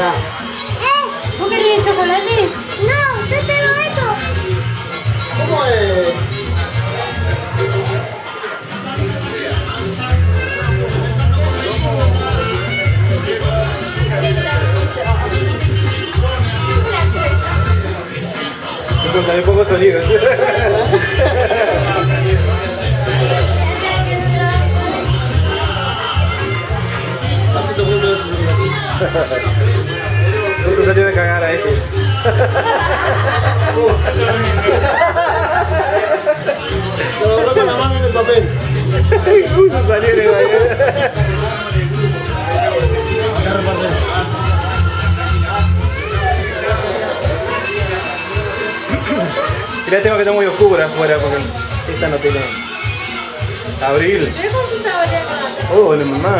Ya. ¿Vos querés chocolate? No, yo tengo esto. ¿Cómo es? Me sale poco sonido. Así se vuelve Justo salió de cagar a este. Lo agarró con la mano en el papel. Justo salió de cagar. Ya reparte. Mirá, tengo que estar muy oscura afuera porque esta no tiene. Abril. ¿Pero con su sabor de Oh, la mamá.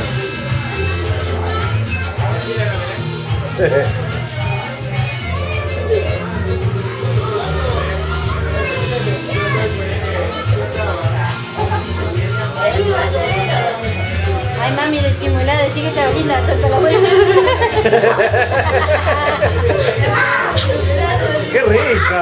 Ay, mami, disimulá, decí que te abrí la torta la buena. ¡Qué rica!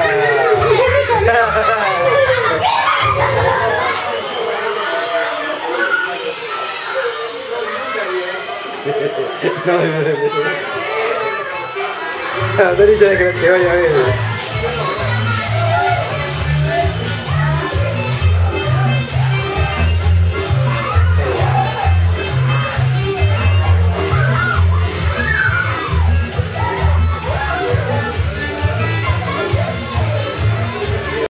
No, Dani ya de que se vaya a ver.